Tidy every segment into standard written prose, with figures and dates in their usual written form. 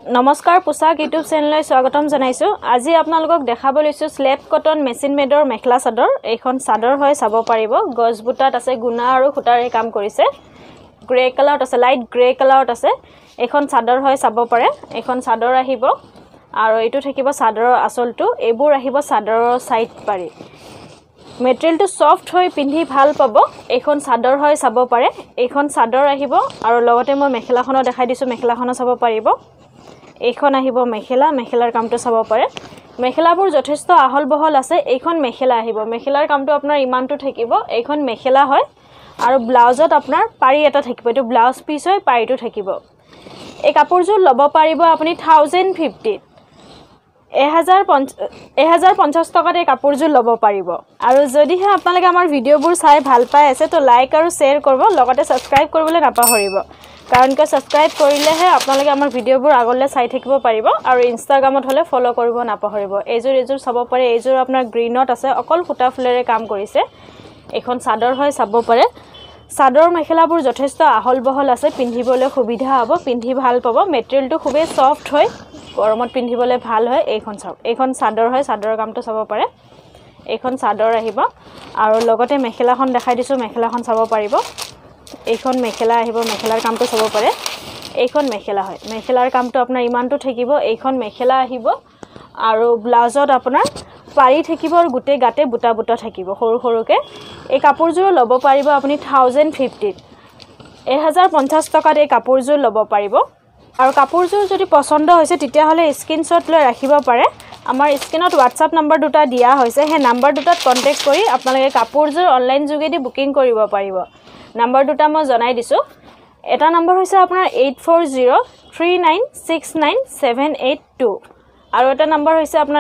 নমস্কাৰ পোছাক ইউটিউব চেনেললৈ স্বাগতম জনাইছো। আজি আপোনালোকক দেখাব লৈছো স্লেপ কটন মেচিন মেডৰ মেখলা চাদৰ। এইখন চাদৰ হয় চাব পাৰিব। গজ বুটাত আছে গুণা আৰু খুটাৰে কাম কৰিছে। গ্ৰে কালাৰত আছে, লাইট গ্ৰে কালাৰত আছে। এইখন চাদৰ হয় চাব পাৰে। এইখন চাদৰ আহিব আৰু এইটো থাকিব চাদৰৰ আঁচলটো। এইবোৰ আহিব চাদৰৰ সাইড পাৰি। মেটেৰিয়েলটো সফট হয়, পিন্ধি ভাল পাব। এইখন চাদৰ হয় চাব পাৰে। এইখন চাদৰ আহিব আৰু লগতে মই মেখেলাখনো দেখাই দিছো। মেখেলাখনো চাব পাৰিব। এইখন আহিব মেখেলা, মেখেলাৰ কামটো চাব পাৰে। মেখেলাবোৰ যথেষ্ট আহল বহল আছে। এইখন মেখেলা আহিব। মেখেলাৰ কামটো আপোনাৰ ইমানটো থাকিব। এইখন মেখেলা হয় আৰু ব্লাউজত আপোনাৰ পাৰি এটা থাকিব। এইটো ব্লাউজ পিস হয়, পাৰিটো থাকিব। এই কাপোৰযোৰ ল'ব পাৰিব আপুনি 1050 1050 টকাত এই কাপোৰযোৰ ল'ব পাৰিব। আৰু যদিহে আপোনালোকে আমাৰ ভিডিঅ'বোৰ চাই ভাল পাই আছে তো লাইক আৰু শ্বেয়াৰ কৰিব, লগতে সাবস্ক্ৰাইব কৰিবলৈ নাপাহৰিব। কাৰণ কি সাবস্ক্ৰাইব কৰিলেহে আপোনালোকে আমাৰ ভিডিঅ'বোৰ আগলৈ চাই থাকিব পাৰিব আৰু ইনষ্টাগ্ৰামত হলে ফলো কৰিব নাপাহৰিব। এইযোৰ চাব পাৰে। এইযোৰ আপোনাৰ গ্ৰীনত আছে, অকল সুতা ফুলেৰে কাম কৰিছে। এখন চাদৰ হয় চাব পাৰে। চাদৰ মেখেলাবোৰ যথেষ্ট আহল বহল আছে, পিন্ধিবলৈ সুবিধা হ'ব, পিন্ধি ভাল পাব। মেটেৰিয়েলটো খুবেই সফট হয়, গৰমত পিন্ধিবলৈ ভাল হয়। এইখন চাওক, এইখন চাদৰ হয়, চাদৰৰ কামটো চাব পাৰে। এইখন চাদৰ আহিব আৰু লগতে মেখেলাখন দেখাই দিছো। মেখেলাখন চাব পাৰিব। এইখন মেখেলা আহিব, মেখেলাৰ কামটো চাব পাৰে। এইখন মেখেলা হয়, মেখেলাৰ কামটো আপোনাৰ ইমানটো থাকিব। এইখন মেখেলা আহিব আৰু ব্লাউজত আপোনাৰ পাৰি থাকিব আৰু গোটেই গাতে বুটা বুটা থাকিব সৰু সৰুকে। এই কাপোৰযোৰ ল'ব পাৰিব আপুনি 1050 1050 টকাত এই কাপোৰযোৰ ল'ব পাৰিব। আৰু কাপোৰযোৰ যদি পছন্দ হৈছে তেতিয়াহ'লে স্ক্ৰীনশ্বট লৈ ৰাখিব পাৰে। আমাৰ স্ক্ৰীনত হোৱাটছআপ নম্বৰ দুটা দিয়া হৈছে। সেই নম্বৰ দুটাত কণ্টেক্ট কৰি আপোনালোকে কাপোৰযোৰ অনলাইন যোগেদি বুকিং কৰিব পাৰিব। নম্বৰ দুটা মই জনাই দিছোঁ। এটা নম্বৰ হৈছে আপোনাৰ 8403969782 আৰু এটা নম্বৰ হৈছে আপোনাৰ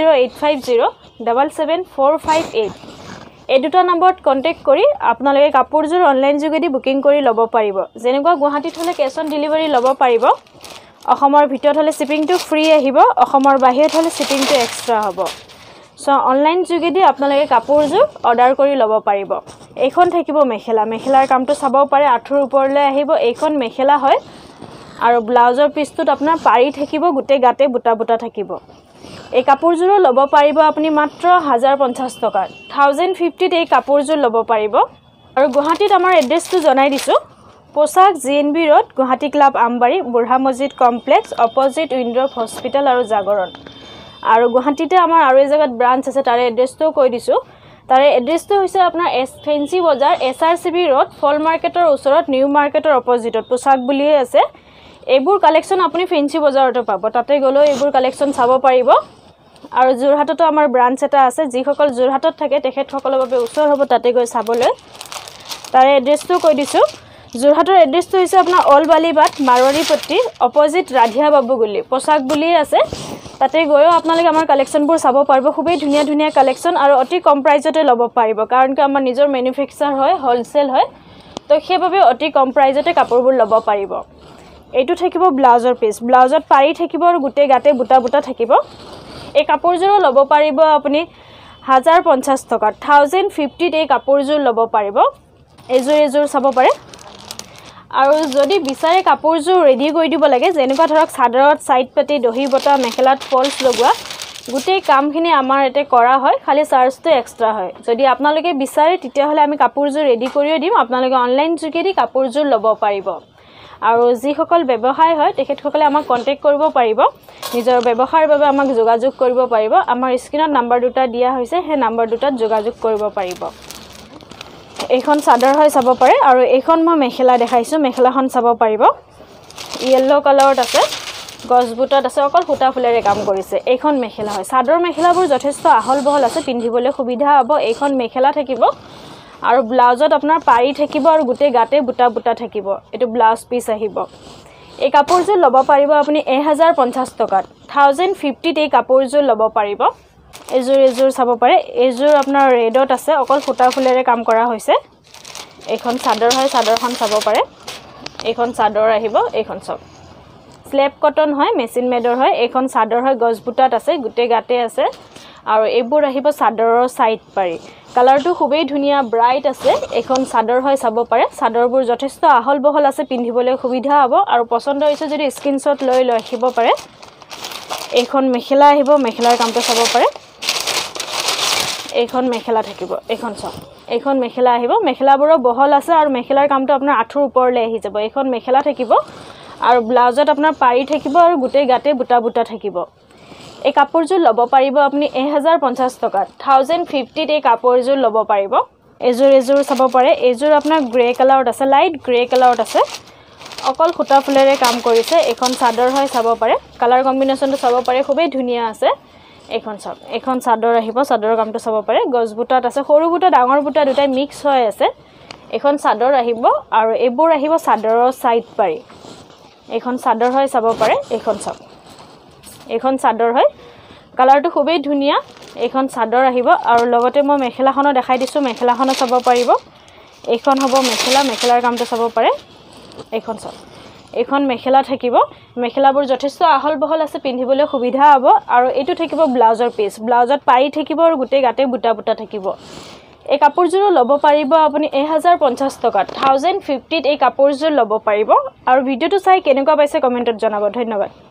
9085077458। এই দুটা নম্বৰত কণ্টেক্ট কৰি আপোনালোকে কাপোৰযোৰ অনলাইন যোগেদি বুকিং কৰি ল'ব পাৰিব। যেনেকুৱা গুৱাহাটীত হ'লে কেছ অন ডেলিভাৰী ল'ব পাৰিব। অসমৰ ভিতৰত হ'লে শ্বিপিংটো ফ্ৰী আহিব, অসমৰ বাহিৰত হ'লে শ্বিপিংটো এক্সট্ৰা হ'ব। চ' অনলাইন যোগেদি আপোনালোকে কাপোৰযোৰ অৰ্ডাৰ কৰি ল'ব পাৰিব। এইখন থাকিব মেখেলা, মেখেলাৰ কামটো চাব পাৰে। আঁঠুৰ ওপৰলৈ আহিব। এইখন মেখেলা হয় আৰু ব্লাউজৰ পিচটোত আপোনাৰ পাৰি থাকিব, গোটেই গাতে বুটা বুটা থাকিব। এই কাপোৰযোৰো ল'ব পাৰিব আপুনি মাত্ৰ 1050 টকাত। 1050 এই কাপোৰযোৰ ল'ব পাৰিব। আৰু গুৱাহাটীত আমাৰ এড্ৰেছটো জনাই দিছোঁ। পোছাক GNB road, Guwahati club Ambari, বুঢ়া মছজিদ কমপ্লেক্স, অপজিট উইণ্ড্ৰফ হস্পিটেল আৰু জাগৰণ। আৰু গুৱাহাটীতে আমাৰ আৰু এই জেগাত ব্ৰাঞ্চ আছে, তাৰে এড্ৰেছটোও কৈ দিছোঁ। তাৰে এড্ৰেছটো হৈছে আপোনাৰ ফেঞ্চি বজাৰ, SRCB ৰোড, ফল মাৰ্কেটৰ ওচৰত, নিউ মাৰ্কেটৰ অপজিটত পোছাক বুলিয়ে আছে। এইবোৰ কালেকশ্যন আপুনি ফেঞ্চি বজাৰতো পাব, তাতে গ'লেও এইবোৰ কালেকশ্যন চাব পাৰিব। আৰু যোৰহাটতো আমাৰ ব্ৰাঞ্চ এটা আছে। যিসকল যোৰহাটত থাকে তেখেতসকলৰ বাবে ওচৰ হ'ব তাতে গৈ চাবলৈ। তাৰে এড্ৰেছটো কৈ দিছোঁ। যোৰহাটৰ এড্ৰেছটো হৈছে আপোনাৰ অলবালিবাট, মাৰোৱাৰীপট্টি, অপজিট ৰাধিয়া বাবু গুলি, পোছাক বুলিয়ে আছে। তাতে গৈও আপোনালোকে আমাৰ কালেকশ্যনবোৰ চাব পাৰিব। খুবেই ধুনীয়া ধুনীয়া কালেকশ্যন আৰু অতি কম প্ৰাইজতে ল'ব পাৰিব। কাৰণ কি আমাৰ নিজৰ মেনুফেকচাৰ হয়, হ'লচেল হয়, তো সেইবাবে অতি কম প্ৰাইজতে কাপোৰবোৰ ল'ব পাৰিব। এইটো থাকিব ব্লাউজৰ পিচ, ব্লাউজত পাৰি থাকিব আৰু গোটেই গাতে বুটা বুটা থাকিব। এই কাপোৰযোৰো ল'ব পাৰিব আপুনি 1050 টকাত। 1050 এই কাপোৰযোৰ ল'ব পাৰিব। এইযোৰ চাব পাৰে। আৰু যদি বিচাৰে কাপোৰযোৰ ৰেডি কৰি দিব লাগে, যেনেকুৱা ধৰক চাদৰত ছাইড পাতি, দহি বটা, মেখেলাত ফলছ লগোৱা, গোটেই কামখিনি আমাৰ ইয়াতে কৰা হয়, খালি চাৰ্জটো এক্সট্ৰা হয়। যদি আপোনালোকে বিচাৰে তেতিয়াহ'লে আমি কাপোৰযোৰ ৰেডি কৰিও দিম। আপোনালোকে অনলাইন যোগেদি কাপোৰযোৰ ল'ব পাৰিব। আৰু যিসকল ব্যৱসায় হয় তেখেতসকলে আমাক কণ্টেক্ট কৰিব পাৰিব। নিজৰ ব্যৱসায়ৰ বাবে আমাক যোগাযোগ কৰিব পাৰিব। আমাৰ স্ক্ৰীনত নম্বৰ দুটা দিয়া হৈছে, সেই নম্বৰ দুটাত যোগাযোগ কৰিব পাৰিব। এইখন চাদৰ হয় চাব পাৰে। আৰু এইখন মই মেখেলা দেখাইছোঁ, মেখেলাখন চাব পাৰিব। য়েল্ল' কালাৰত আছে, গছ বুটাত আছে, অকল সূতা ফুলেৰে কাম কৰিছে। এইখন মেখেলা হয়। চাদৰ মেখেলাবোৰ যথেষ্ট আহল বহল আছে, পিন্ধিবলৈ সুবিধা হ'ব। এইখন মেখেলা থাকিব আৰু ব্লাউজত আপোনাৰ পাৰি থাকিব আৰু গোটেই গাতে বুটা বুটা থাকিব। এইটো ব্লাউজ পিচ আহিব। এই কাপোৰযোৰ ল'ব পাৰিব আপুনি 1050 টকাত। 1050 এই কাপোৰযোৰ ল'ব পাৰিব। এইযোৰ চাব পাৰে। এইযোৰ আপোনাৰ ৰেডত আছে, অকল সূতা ফুলেৰে কাম কৰা হৈছে। এইখন চাদৰ হয়, চাদৰখন চাব পাৰে। এইখন চাদৰ আহিব। এইখন চাওক, স্লেপ কটন হয়, মেচিন মেডৰ হয়। এইখন চাদৰ হয়, গছ বুটাত আছে, গোটেই গাতে আছে। আৰু এইবোৰ আহিব চাদৰৰ ছাইড পাৰি। কালাৰটো খুবেই ধুনীয়া ব্ৰাইট আছে এখন চাদৰ হয় চাব পাৰে চাদৰবোৰ যথেষ্ট আহল বহল আছে পিন্ধিবলৈ সুবিধা হ'ব আৰু পছন্দ হৈছে যদি স্ক্ৰিনশ্বট লৈ ৰাখিব পাৰে এখন মেখেলা আহিব মেখেলাৰ কামটো চাব পাৰে এখন মেখেলা থাকিব এখন চাওক এখন মেখেলা আহিব মেখেলাবোৰো বহল আছে আৰু মেখেলাৰ কামটো আপোনাৰ আঁঠুৰ ওপৰলৈ আহি যাব এখন মেখেলা থাকিব আৰু ব্লাউজত আপোনাৰ পাৰি থাকিব আৰু গোটেই গাতে বুটা বুটা থাকিব এই কাপোৰযোৰ ল'ব পাৰিব আপুনি 1050 টকাত 1050 এই কাপোৰযোৰ ল'ব পাৰিব এযোৰ চাব পাৰে এযোৰ আপোনাৰ গ্ৰে কালাৰত আছে লাইট গ্ৰে কালাৰত আছে অকল খুটা ফুলেৰে কাম কৰিছে এখন চাদৰ হয় চাব পাৰে কালাৰ কম্বিনেশ্যনটো চাব পাৰে খুবেই ধুনীয়া আছে এখন চাওক এখন চাদৰ আহিব চাদৰৰ কামটো চাব পাৰে গজ বুটাত আছে সৰু বুটা ডাঙৰ বুটা দুটাই মিক্স হৈ আছে এখন চাদৰ আহিব আৰু এইবোৰ আহিব চাদৰৰ সাইড পাৰি এখন চাদৰ হয় চাব পাৰে এখন চাওক এখন চাদৰ হয় কালাৰটো খুবেই ধুনীয়া এখন চাদৰ আহিব আৰু লগতে মই মেখেলাখনো দেখাই দিছো মেখেলাখনো চাব পাৰিব এখন হ'ব মেখেলাৰ কামটো চাব পাৰে এখন চাওক এখন মেখেলা থাকিব মেখেলাবোৰ যথেষ্ট আহল বহল আছে পিন্ধিবলৈ সুবিধা হ'ব আৰু এটো থাকিব ব্লাউজৰ পিস ব্লাউজত পাৰি থাকিব আৰু গোটেই গাতে বুটা বুটা থাকিব এই কাপোৰযোৰ ল'ব পাৰিব আপুনি 1050 টকাত 1050 এই কাপোৰযোৰ ল'ব পাৰিব আৰু ভিডিওটো চাই কেনেকুৱা পাইছে কমেন্টত জনাব ধন্যবাদ